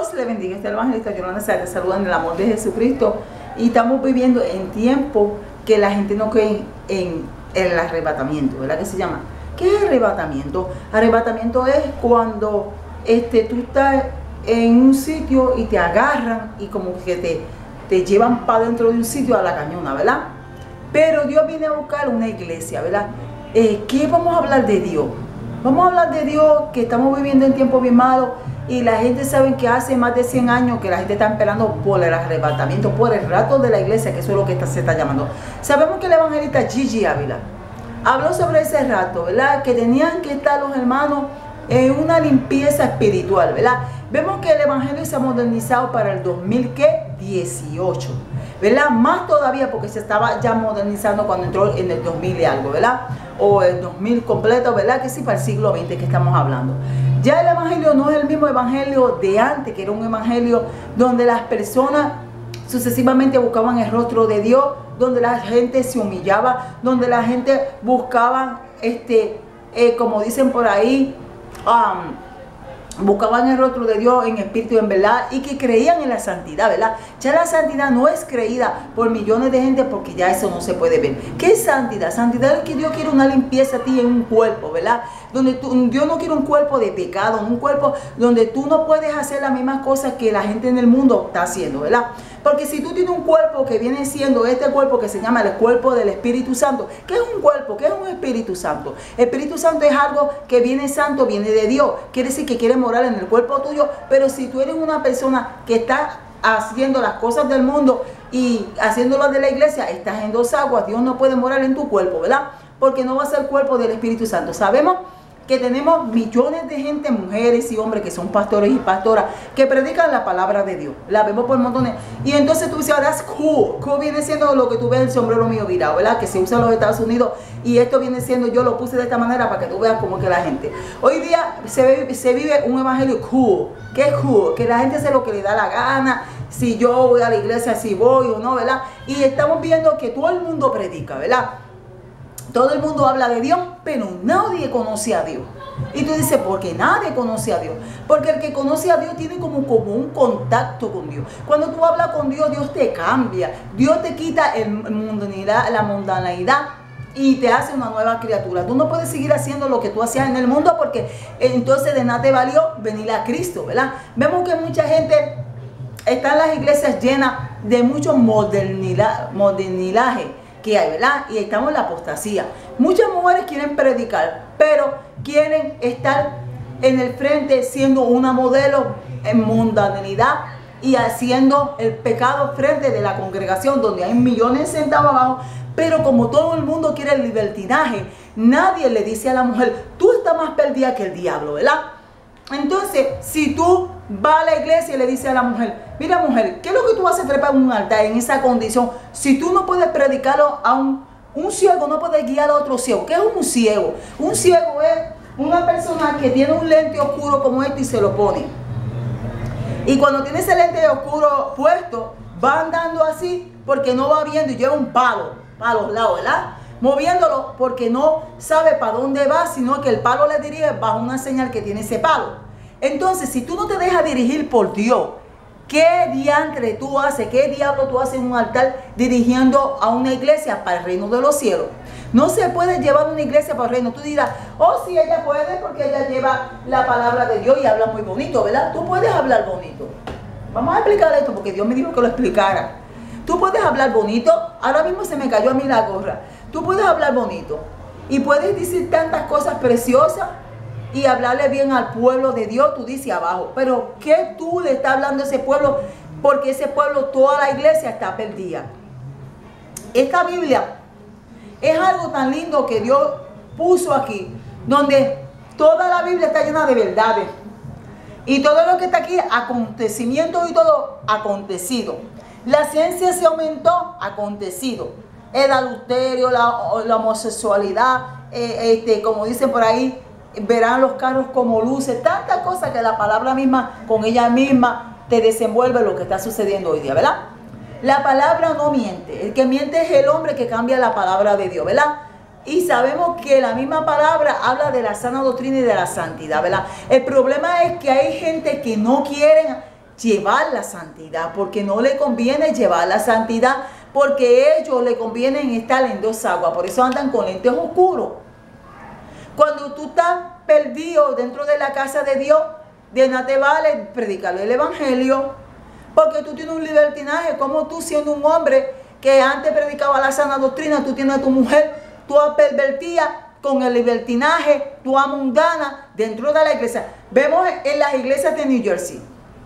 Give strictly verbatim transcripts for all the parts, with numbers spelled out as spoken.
Dios le bendiga. Este evangelista Yolanda Sáenz, saludan en el amor de Jesucristo. Y estamos viviendo en tiempos que la gente no cree en, en el arrebatamiento, ¿verdad? ¿Qué se llama? ¿Qué es arrebatamiento? Arrebatamiento es cuando este, tú estás en un sitio y te agarran y como que te, te llevan para dentro de un sitio a la cañona, ¿verdad? Pero Dios viene a buscar una iglesia, ¿verdad? Eh, ¿Qué vamos a hablar de Dios? Vamos a hablar de Dios, que estamos viviendo en tiempos bien malos y la gente sabe que hace más de cien años que la gente está esperando por el arrebatamiento, por el rato de la iglesia, que eso es lo que está, se está llamando. Sabemos que el evangelista Gigi Ávila habló sobre ese rato, ¿verdad? Que tenían que estar los hermanos en una limpieza espiritual, ¿verdad? Vemos que el evangelio se ha modernizado para el dos mil dieciocho, ¿verdad? Más todavía porque se estaba ya modernizando cuando entró en el dos mil y algo, ¿verdad? O el dos mil completo, ¿verdad? Que sí, para el siglo veinte que estamos hablando. Ya el evangelio no es el mismo evangelio de antes, que era un evangelio donde las personas sucesivamente buscaban el rostro de Dios, donde la gente se humillaba, donde la gente buscaba, este, eh, como dicen por ahí, um, buscaban el rostro de Dios en espíritu y en verdad, y que creían en la santidad, ¿verdad? Ya la santidad no es creída por millones de gente, porque ya eso no se puede ver. ¿Qué es santidad? Santidad es que Dios quiere una limpieza a ti en un cuerpo, ¿verdad? Donde tú, Dios no quiere un cuerpo de pecado, un cuerpo donde tú no puedes hacer las mismas cosas que la gente en el mundo está haciendo, ¿verdad? Porque si tú tienes un cuerpo que viene siendo este cuerpo que se llama el cuerpo del Espíritu Santo, ¿qué es un cuerpo? ¿Qué es un Espíritu Santo? El Espíritu Santo es algo que viene santo, viene de Dios. Quiere decir que quiere morar en el cuerpo tuyo, pero si tú eres una persona que está haciendo las cosas del mundo y haciéndolas de la iglesia, estás en dos aguas. Dios no puede morar en tu cuerpo, ¿verdad? Porque no va a ser el cuerpo del Espíritu Santo. Sabemos que tenemos millones de gente, mujeres y hombres que son pastores y pastoras, que predican la palabra de Dios. La vemos por montones. Y entonces tú dices, that's cool. Cool viene siendo lo que tú ves el sombrero mío virado, ¿verdad? Que se usa en los Estados Unidos. Y esto viene siendo, yo lo puse de esta manera para que tú veas cómo que la gente. Hoy día se, ve, se vive un evangelio cool. ¿Qué es cool? Que la gente hace lo que le da la gana. Si yo voy a la iglesia, si voy o no, ¿verdad? Y estamos viendo que todo el mundo predica, ¿verdad? Todo el mundo habla de Dios, pero nadie conoce a Dios. Y tú dices, ¿por qué nadie conoce a Dios? Porque el que conoce a Dios tiene como, como un contacto con Dios. Cuando tú hablas con Dios, Dios te cambia. Dios te quita el mundanidad, la mundaneidad y te hace una nueva criatura. Tú no puedes seguir haciendo lo que tú hacías en el mundo, porque entonces de nada te valió venir a Cristo, ¿verdad? Vemos que mucha gente está en las iglesias llenas de mucho modernidad, modernilaje que hay, ¿verdad? Y estamos en la apostasía. Muchas mujeres quieren predicar, pero quieren estar en el frente siendo una modelo en mundanidad y haciendo el pecado frente de la congregación donde hay millones sentados abajo. Pero como todo el mundo quiere el libertinaje, nadie le dice a la mujer, tú estás más perdida que el diablo, ¿verdad? Entonces, si tú vas a la iglesia y le dices a la mujer, mira mujer, ¿qué es lo que tú haces trepar en un altar en esa condición? Si tú no puedes predicarlo a un, un ciego, no puedes guiar a otro ciego. ¿Qué es un ciego? Un ciego es una persona que tiene un lente oscuro como este y se lo pone. Y cuando tiene ese lente oscuro puesto, va andando así porque no va viendo y lleva un palo para los lados, ¿verdad? Moviéndolo porque no sabe para dónde va, sino que el palo le dirige bajo una señal que tiene ese palo. Entonces, si tú no te dejas dirigir por Dios, ¿qué diantre tú haces? ¿Qué diablo tú haces en un altar dirigiendo a una iglesia para el reino de los cielos? No se puede llevar una iglesia para el reino. Tú dirás, oh, sí, ella puede porque ella lleva la palabra de Dios y habla muy bonito, ¿verdad? Tú puedes hablar bonito. Vamos a explicar esto porque Dios me dijo que lo explicara. Tú puedes hablar bonito. Ahora mismo se me cayó a mí la gorra. Tú puedes hablar bonito y puedes decir tantas cosas preciosas y hablarle bien al pueblo de Dios, tú dices abajo. Pero ¿qué tú le estás hablando a ese pueblo? Porque ese pueblo, toda la iglesia está perdida. Esta Biblia es algo tan lindo que Dios puso aquí, donde toda la Biblia está llena de verdades. Y todo lo que está aquí, acontecimientos y todo, acontecido. La ciencia se aumentó, acontecido. El adulterio, la, la homosexualidad, eh, este, como dicen por ahí, verán los carros como luces, tantas cosas que la palabra misma, con ella misma, te desenvuelve lo que está sucediendo hoy día, ¿verdad? La palabra no miente. El que miente es el hombre que cambia la palabra de Dios, ¿verdad? Y sabemos que la misma palabra habla de la sana doctrina y de la santidad, ¿verdad? El problema es que hay gente que no quieren llevar la santidad, porque no le conviene llevar la santidad, porque a ellos le conviene estar en dos aguas, por eso andan con lentes oscuros. Cuando tú estás perdido dentro de la casa de Dios, de nada te vale predicarle el evangelio, porque tú tienes un libertinaje. Como tú, siendo un hombre que antes predicaba la sana doctrina, tú tienes a tu mujer, tú pervertías con el libertinaje, tú mundana dentro de la iglesia. Vemos en las iglesias de New Jersey,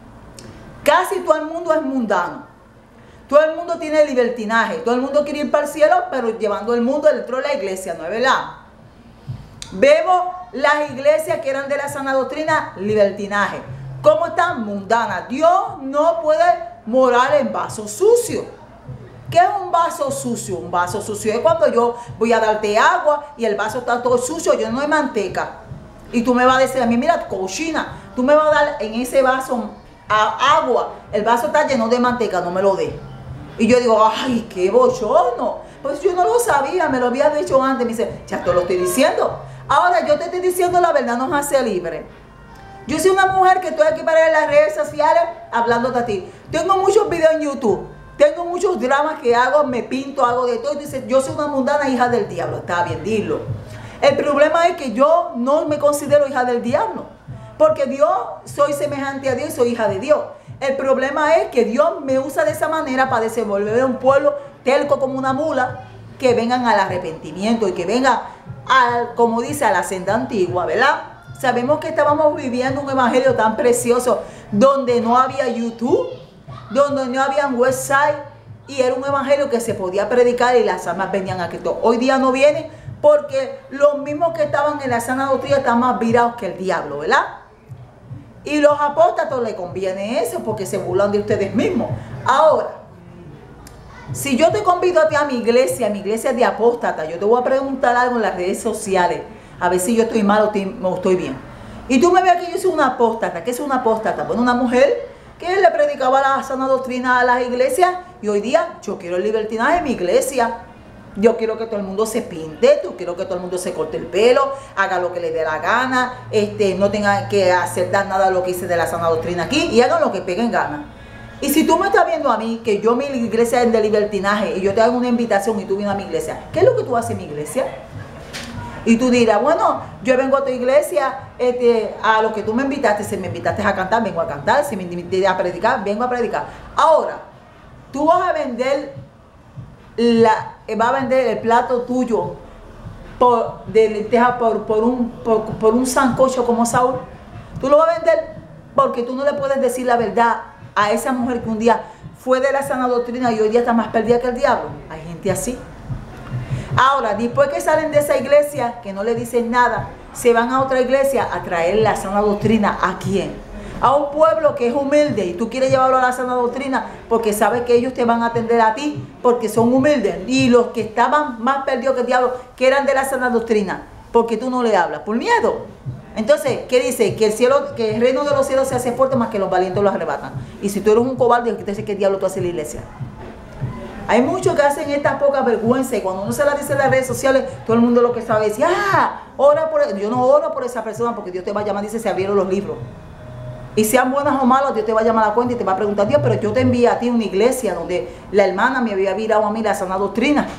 casi todo el mundo es mundano. Todo el mundo tiene libertinaje, todo el mundo quiere ir para el cielo, pero llevando el mundo dentro de la iglesia, ¿no es verdad? Vemos las iglesias que eran de la sana doctrina, libertinaje. ¿Cómo están? Mundanas. Dios no puede morar en vasos sucios. ¿Qué es un vaso sucio? Un vaso sucio es cuando yo voy a darte agua y el vaso está todo sucio, yo no hay manteca. Y tú me vas a decir a mí, mira, cochina, tú me vas a dar en ese vaso a agua, el vaso está lleno de manteca, no me lo dé. Y yo digo, ay, qué bochorno. Pues yo no lo sabía, me lo había dicho antes. Me dice, ya te lo estoy diciendo. Ahora yo te estoy diciendo la verdad, nos hace libre. Yo soy una mujer que estoy aquí para las redes sociales hablándote a ti. Tengo muchos videos en YouTube. Tengo muchos dramas que hago, me pinto, hago de todo. Y dice, yo soy una mundana hija del diablo. Está bien, dilo. El problema es que yo no me considero hija del diablo. Porque Dios, soy semejante a Dios y soy hija de Dios. El problema es que Dios me usa de esa manera para desenvolver un pueblo terco como una mula, que vengan al arrepentimiento y que vengan, al, como dice, a la senda antigua, ¿verdad? Sabemos que estábamos viviendo un evangelio tan precioso donde no había YouTube, donde no había un website, y era un evangelio que se podía predicar y las almas venían a Cristo. Hoy día no vienen porque los mismos que estaban en la sana doctrina están más virados que el diablo, ¿verdad? Y los apóstatos les conviene eso porque se burlan de ustedes mismos. Ahora, si yo te convido a ti a mi iglesia, a mi iglesia de apóstatas, yo te voy a preguntar algo en las redes sociales, a ver si yo estoy mal o estoy bien. Y tú me ves que yo soy una apóstata. ¿Qué es una apóstata? Bueno, una mujer que le predicaba la sana doctrina a las iglesias, y hoy día yo quiero el libertinaje en mi iglesia. Yo quiero que todo el mundo se pinte, yo quiero que todo el mundo se corte el pelo, haga lo que le dé la gana, este, no tenga que hacer nada de lo que hice de la sana doctrina aquí, y hagan lo que peguen gana. Y si tú me estás viendo a mí, que yo mi iglesia es de libertinaje, y yo te hago una invitación y tú vienes a mi iglesia, ¿qué es lo que tú haces en mi iglesia? Y tú dirás, bueno, yo vengo a tu iglesia, este, a lo que tú me invitaste, si me invitaste a cantar, vengo a cantar, si me invitaste a predicar, vengo a predicar. Ahora, tú vas a vender, la, va a vender el plato tuyo por, de lenteja por, por, un, por, por un sancocho como Saúl. Tú lo vas a vender porque tú no le puedes decir la verdad a esa mujer que un día fue de la sana doctrina y hoy día está más perdida que el diablo. Hay gente así. Ahora, después que salen de esa iglesia, que no le dicen nada, se van a otra iglesia a traer la sana doctrina. ¿A quién? A un pueblo que es humilde, y tú quieres llevarlo a la sana doctrina porque sabes que ellos te van a atender a ti porque son humildes. Y los que estaban más perdidos que el diablo, que eran de la sana doctrina, porque tú no le hablas, por miedo. Entonces, ¿qué dice? Que el cielo, que el reino de los cielos se hace fuerte más que los valientes los arrebatan. Y si tú eres un cobarde, ¿qué te dice qué diablo tú haces en la iglesia? Hay muchos que hacen esta poca vergüenza, y cuando uno se la dice en las redes sociales, todo el mundo lo que sabe es decir, ah, ora por él. Yo no oro por esa persona porque Dios te va a llamar, dice, se abrieron los libros. Y sean buenas o malas, Dios te va a llamar a la cuenta y te va a preguntar, Dios, pero yo te envié a ti una iglesia donde la hermana me había virado a mí la sana doctrina.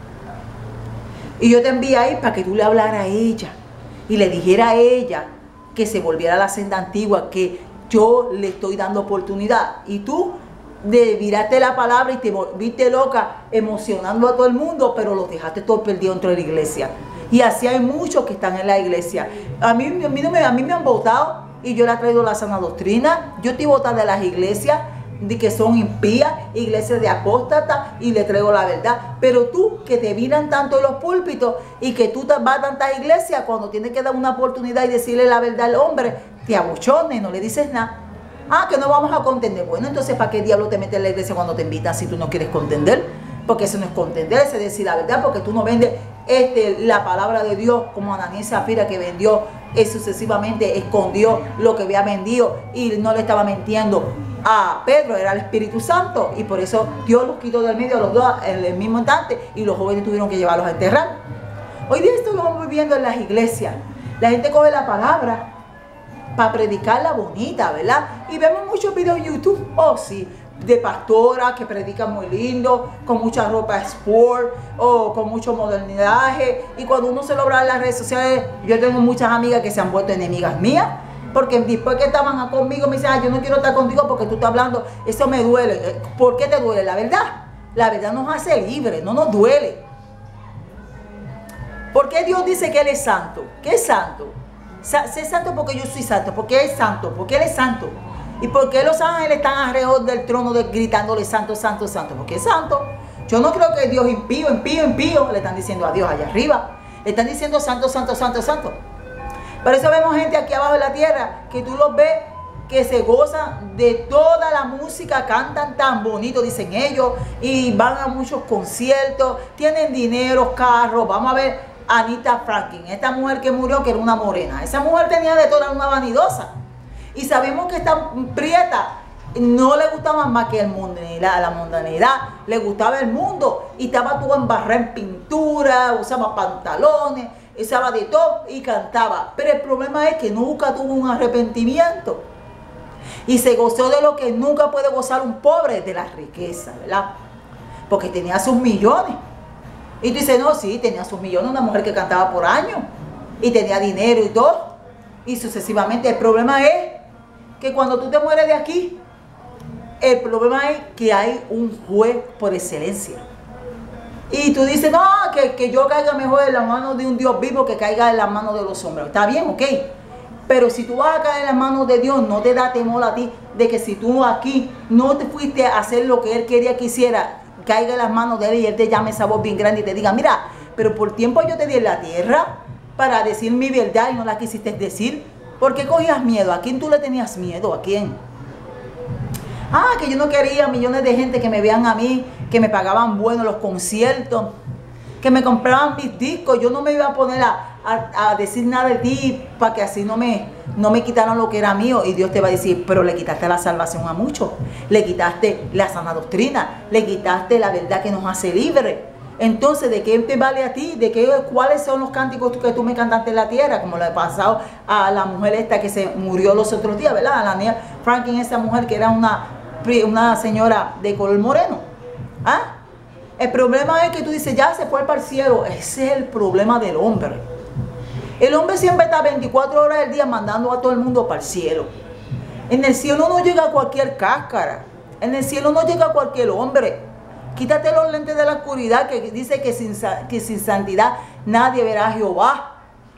Y yo te envié ahí para que tú le hablaras a ella y le dijera a ella que se volviera a la senda antigua, que yo le estoy dando oportunidad. Y tú de viraste la palabra y te volviste loca emocionando a todo el mundo, pero los dejaste todos perdidos dentro de la iglesia. Y así hay muchos que están en la iglesia. A mí, a mí, no me, a mí me han votado y yo le he traído la sana doctrina. Yo estoy votada de las iglesias de que son impías, iglesias de apóstatas, y le traigo la verdad. Pero tú que te miran tanto en los púlpitos y que tú vas a tantas iglesias, cuando tienes que dar una oportunidad y decirle la verdad al hombre, te abuchones, no le dices nada. Ah, que no vamos a contender. Bueno, entonces, ¿para qué diablo te metes en la iglesia cuando te invitan si tú no quieres contender? Porque eso no es contender, eso es decir la verdad, porque tú no vendes este, la palabra de Dios como Ananías y Zafira, que vendió eh, sucesivamente, escondió lo que había vendido y no le estaba mintiendo a Pedro, era el Espíritu Santo, y por eso Dios los quitó del medio a los dos en el mismo instante y los jóvenes tuvieron que llevarlos a enterrar. Hoy día esto lo vamos viviendo en las iglesias. La gente coge la palabra para predicarla bonita, ¿verdad? Y vemos muchos videos en YouTube, oh sí, de pastoras que predican muy lindo, con mucha ropa sport o con mucho modernidaje. Y cuando uno se lo ve en las redes sociales, yo tengo muchas amigas que se han vuelto enemigas mías, porque después que estaban conmigo me dicen, ah, yo no quiero estar contigo porque tú estás hablando, eso me duele. ¿Por qué te duele? La verdad, la verdad nos hace libres, no nos duele. ¿Por qué Dios dice que Él es santo? ¿Qué es santo? Sé santo porque yo soy santo. ¿Por qué es santo? Porque Él es santo. ¿Y por qué los ángeles están alrededor del trono de, gritándole santo, santo, santo? Porque es santo. Yo no creo que Dios impío, impío, impío le están diciendo a Dios allá arriba. Le están diciendo santo, santo, santo, santo. Por eso vemos gente aquí abajo en la tierra que tú los ves que se gozan de toda la música, cantan tan bonito, dicen ellos, y van a muchos conciertos, tienen dinero, carros. Vamos a ver a Anita Franklin, esta mujer que murió, que era una morena. Esa mujer tenía de toda una vanidosa. Y sabemos que esta prieta no le gustaba más que el mundanidad, la mundanidad, le gustaba el mundo. Y estaba todo embarrada en pintura, usaba pantalones, usaba de todo y cantaba. Pero el problema es que nunca tuvo un arrepentimiento. Y se gozó de lo que nunca puede gozar un pobre, de la riqueza, ¿verdad? Porque tenía sus millones. Y tú dices, no, sí, tenía sus millones, una mujer que cantaba por años. Y tenía dinero y todo. Y sucesivamente. El problema es que cuando tú te mueres de aquí, el problema es que hay un juez por excelencia. Y tú dices, no, que, que yo caiga mejor en las manos de un Dios vivo que caiga en las manos de los hombres. Está bien, ok. Pero si tú vas a caer en las manos de Dios, no te da temor a ti de que si tú aquí no te fuiste a hacer lo que Él quería que hiciera, caiga en las manos de Él y Él te llame esa voz bien grande y te diga, mira, pero por tiempo yo te di en la tierra para decir mi verdad y no la quisiste decir. ¿Por qué cogías miedo? ¿A quién tú le tenías miedo? ¿A quién? Ah, que yo no quería millones de gente que me vean a mí, que me pagaban bueno los conciertos, que me compraban mis discos. Yo no me iba a poner a, a, a decir nada de ti para que así no me, no me quitaran lo que era mío. Y Dios te va a decir, pero le quitaste la salvación a muchos. Le quitaste la sana doctrina. Le quitaste la verdad que nos hace libres. Entonces, ¿de qué te vale a ti? ¿De qué, cuáles son los cánticos que tú me cantaste en la tierra? Como le ha pasado a la mujer esta que se murió los otros días, ¿verdad? A la Anita Franklin, esa mujer que era una, una señora de color moreno. ¿Ah? El problema es que tú dices, ya se fue para el cielo. Ese es el problema del hombre. El hombre siempre está veinticuatro horas del día mandando a todo el mundo para el cielo. En el cielo no llega cualquier cáscara. En el cielo no llega cualquier hombre. Quítate los lentes de la oscuridad que dice que sin, que sin santidad nadie verá a Jehová.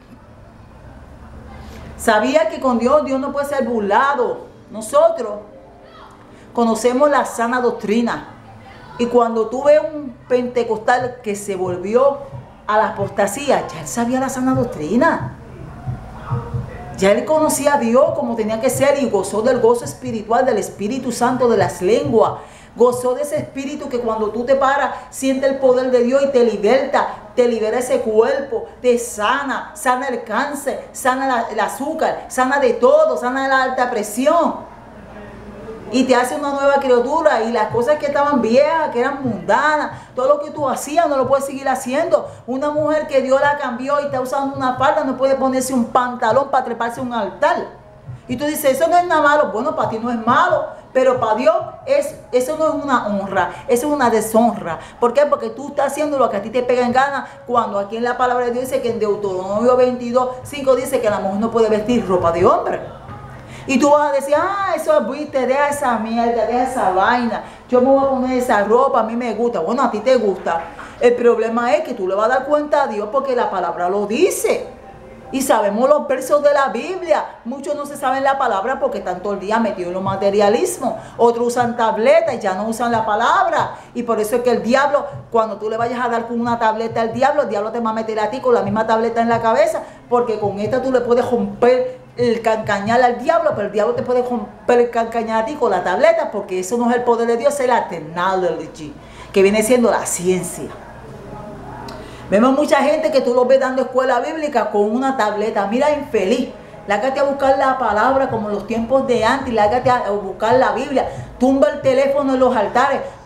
Sabía que con Dios, Dios no puede ser burlado. Nosotros conocemos la sana doctrina. Y cuando tú ves un pentecostal que se volvió a la apostasía, ya él sabía la sana doctrina. Ya él conocía a Dios como tenía que ser y gozó del gozo espiritual del Espíritu Santo, de las lenguas. Gozó de ese espíritu que cuando tú te paras, siente el poder de Dios y te liberta, te libera ese cuerpo, te sana, sana el cáncer, sana la, el azúcar, sana de todo, sana la alta presión. Y te hace una nueva criatura y las cosas que estaban viejas, que eran mundanas, todo lo que tú hacías no lo puedes seguir haciendo. Una mujer que Dios la cambió y está usando una falda no puede ponerse un pantalón para treparse a un altar. Y tú dices, eso no es nada malo. Bueno, para ti no es malo. Pero para Dios es, eso no es una honra, eso es una deshonra. ¿Por qué? Porque tú estás haciendo lo que a ti te pega en gana, cuando aquí en la palabra de Dios dice que en Deuteronomio veintidós, cinco dice que la mujer no puede vestir ropa de hombre. Y tú vas a decir, ah, eso es viste, deja esa mierda, deja esa vaina. Yo me voy a poner esa ropa, a mí me gusta. Bueno, a ti te gusta. El problema es que tú le vas a dar cuenta a Dios porque la palabra lo dice. Y sabemos los versos de la Biblia. Muchos no se saben la palabra porque están todo el día metidos en los materialismos. Otros usan tabletas y ya no usan la palabra. Y por eso es que el diablo, cuando tú le vayas a dar con una tableta al diablo, el diablo te va a meter a ti con la misma tableta en la cabeza. Porque con esta tú le puedes romper el cancañal al diablo, pero el diablo te puede romper el cancañal a ti con la tableta, porque eso no es el poder de Dios, es la technology, que viene siendo la ciencia. Vemos mucha gente que tú los ves dando escuela bíblica con una tableta. Mira, infeliz. Lárgate a buscar la palabra como en los tiempos de antes. Lárgate a buscar la Biblia. Tumba el teléfono en los altares.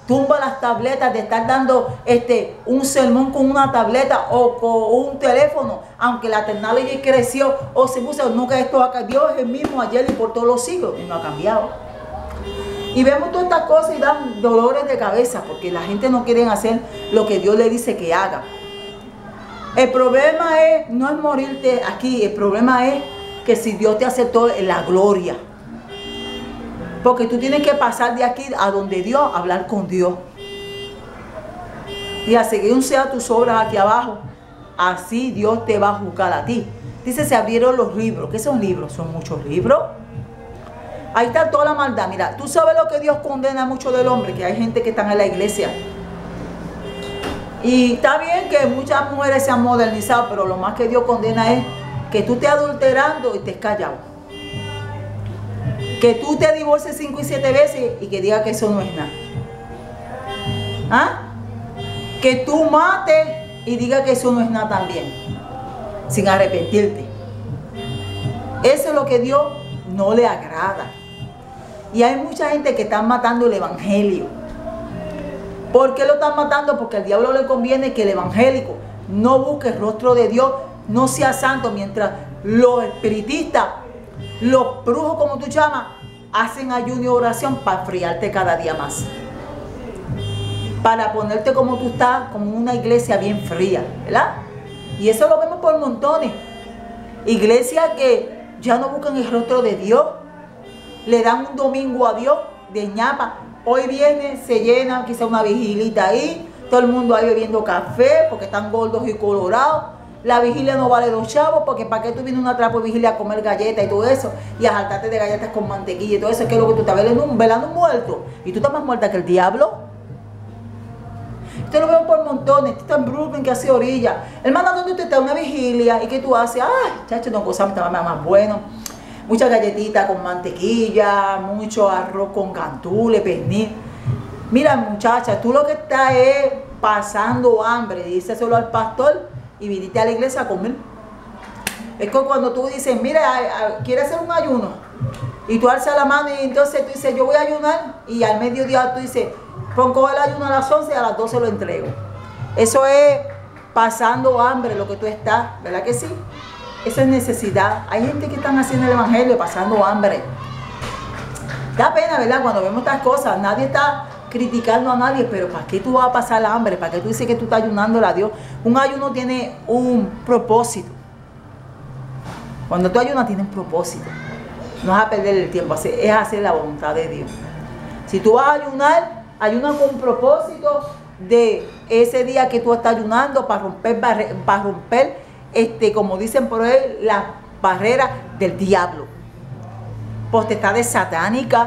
Tumba las tabletas de estar dando este, un sermón con una tableta o con un teléfono, aunque la tecnología creció o se puso, nunca esto acá. Dios es el mismo ayer y por todos los siglos, y no ha cambiado. Y vemos todas estas cosas y dan dolores de cabeza porque la gente no quiere hacer lo que Dios le dice que haga. El problema es, no es morirte aquí, el problema es que si Dios te aceptó en la gloria. Porque tú tienes que pasar de aquí a donde Dios, a hablar con Dios. Y a seguir un sea tus obras aquí abajo. Así Dios te va a juzgar a ti. Dice, se abrieron los libros. ¿Qué son libros? Son muchos libros. Ahí está toda la maldad. Mira, tú sabes lo que Dios condena mucho del hombre, que hay gente que está en la iglesia. Y está bien que muchas mujeres se han modernizado, pero lo más que Dios condena es que tú estés adulterando y estés callado. Que tú te divorcies cinco y siete veces y que diga que eso no es nada. ¿Ah? Que tú mates y diga que eso no es nada también. Sin arrepentirte. Eso es lo que Dios no le agrada. Y hay mucha gente que está matando el evangelio. ¿Por qué lo están matando? Porque al diablo le conviene que el evangélico no busque el rostro de Dios, no sea santo, mientras los espiritistas, los brujos como tú llamas, hacen ayuno y oración para enfriarte cada día más. Para ponerte como tú estás, como una iglesia bien fría, ¿verdad? Y eso lo vemos por montones. Iglesias que ya no buscan el rostro de Dios, le dan un domingo a Dios de ñapa. Hoy viene, se llena quizá una vigilita ahí, todo el mundo ahí bebiendo café porque están gordos y colorados. La vigilia no vale dos chavos porque para qué tú vienes una trapo de vigilia a comer galletas y todo eso y a saltarte de galletas con mantequilla y todo eso, que es lo que tú estás velando, velando un muerto y tú estás más muerta que el diablo. Usted lo veo por montones, tú estás en Brooklyn que hace orilla. Hermana, ¿dónde usted está? Una vigilia y ¿qué tú haces? Ay, chacho, no cosas más, más bueno. Muchas galletitas con mantequilla, mucho arroz con cantules, pernil. Mira, muchacha, tú lo que estás es pasando hambre, díselo al pastor y viniste a la iglesia a comer. Es que cuando tú dices, mira, ¿quieres hacer un ayuno? Y tú alzas la mano y entonces tú dices, yo voy a ayunar, y al mediodía tú dices, pongo el ayuno a las once y a las doce lo entrego. Eso es pasando hambre lo que tú estás, ¿verdad que sí? Eso es necesidad. Hay gente que están haciendo el evangelio pasando hambre. Da pena, ¿verdad? Cuando vemos estas cosas, nadie está criticando a nadie, pero ¿para qué tú vas a pasar hambre? ¿Para qué tú dices que tú estás ayunándole a Dios? Un ayuno tiene un propósito. Cuando tú ayunas tiene un propósito. No vas a perder el tiempo, es hacer la voluntad de Dios. Si tú vas a ayunar, ayuna con un propósito de ese día que tú estás ayunando para romper, para romper Este, como dicen por ahí, las barreras del diablo, potestades satánicas,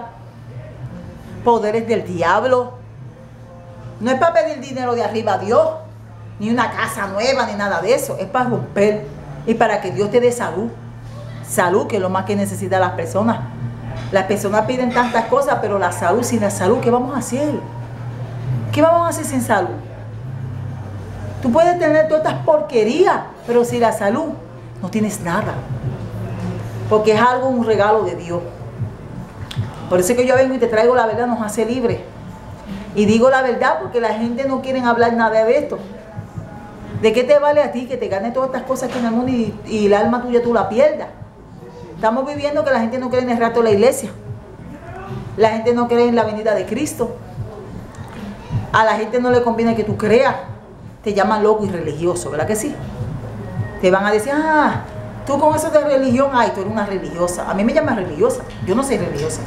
poderes del diablo. No es para pedir dinero de arriba a Dios, ni una casa nueva, ni nada de eso. Es para romper y para que Dios te dé salud. Salud, que es lo más que necesitan las personas. Las personas piden tantas cosas, pero la salud, sin la salud, ¿qué vamos a hacer? ¿Qué vamos a hacer sin salud? Tú puedes tener todas estas porquerías, pero sin la salud no tienes nada. Porque es algo, un regalo de Dios. Por eso es que yo vengo y te traigo la verdad, nos hace libres. Y digo la verdad porque la gente no quiere hablar nada de esto. ¿De qué te vale a ti que te ganes todas estas cosas aquí en el mundo y, y el alma tuya tú la pierdas? Estamos viviendo que la gente no cree en el rato de la iglesia. La gente no cree en la venida de Cristo. A la gente no le conviene que tú creas. Te llaman loco y religioso, ¿verdad que sí? Te van a decir, ah, tú con eso de religión, ay, tú eres una religiosa. A mí me llaman religiosa, yo no soy religiosa.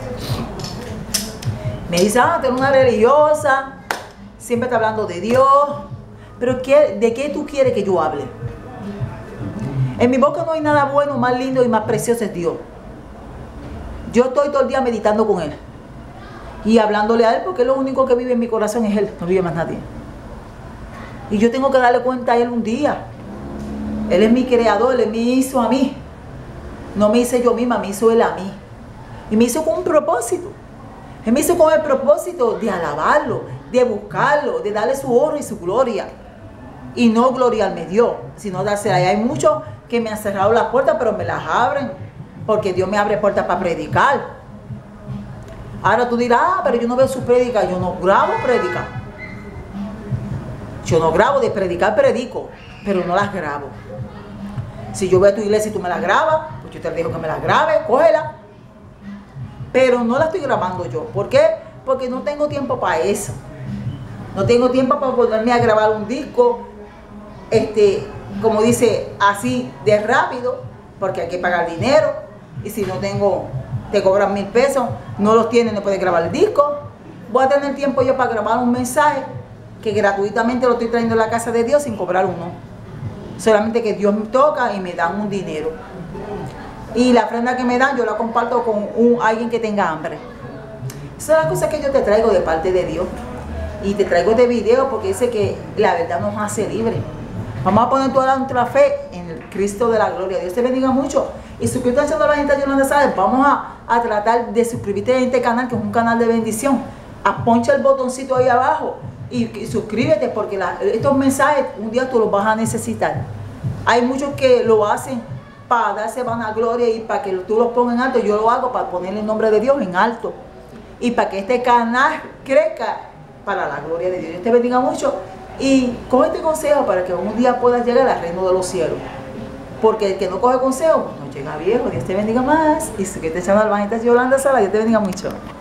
Me dicen, ah, tú eres una religiosa, siempre está hablando de Dios. Pero ¿qué, ¿de qué tú quieres que yo hable? En mi boca no hay nada bueno, más lindo y más precioso es Dios. Yo estoy todo el día meditando con Él y hablándole a Él porque lo único que vive en mi corazón es Él, no vive más nadie. Y yo tengo que darle cuenta a Él un día. Él es mi creador, Él me hizo a mí. No me hice yo misma, me hizo Él a mí. Y me hizo con un propósito. Él me hizo con el propósito de alabarlo, de buscarlo, de darle su honra y su gloria. Y no gloriarme Dios, sino dársela. Y hay muchos que me han cerrado las puertas, pero me las abren. Porque Dios me abre puertas para predicar. Ahora tú dirás, ah, pero yo no veo su prédica. Yo no grabo prédica. Yo no grabo, de predicar predico, pero no las grabo. Si yo veo a tu iglesia y tú me las grabas, pues yo te digo que me las grabe, cógela. Pero no la estoy grabando yo. ¿Por qué? Porque no tengo tiempo para eso. No tengo tiempo para ponerme a grabar un disco, este, como dice, así de rápido, porque hay que pagar dinero. Y si no tengo, te cobran mil pesos, no los tienes, no puedes grabar el disco. Voy a tener tiempo yo para grabar un mensaje que gratuitamente lo estoy trayendo a la casa de Dios sin cobrar uno. Solamente que Dios me toca y me dan un dinero. Y la ofrenda que me dan yo la comparto con un, alguien que tenga hambre. Esa es la cosa que yo te traigo de parte de Dios. Y te traigo este video porque dice que la verdad nos hace libres. Vamos a poner toda nuestra fe en el Cristo de la gloria. Dios te bendiga mucho. Y suscríbete a la gente de Yolanda Sáenz. Vamos a, a tratar de suscribirte a este canal, que es un canal de bendición. A poncha el botoncito ahí abajo. Y, y suscríbete porque la, estos mensajes un día tú los vas a necesitar. Hay muchos que lo hacen para darse vanagloria y para que tú los pongas en alto. Yo lo hago para poner el nombre de Dios en alto. Y para que este canal crezca para la gloria de Dios. Dios te bendiga mucho. Y coge este consejo para que un día puedas llegar al reino de los cielos. Porque el que no coge consejo, pues no llega viejo. Dios te bendiga más. Y si que te echan al Yolanda Sáenz, Dios te bendiga mucho.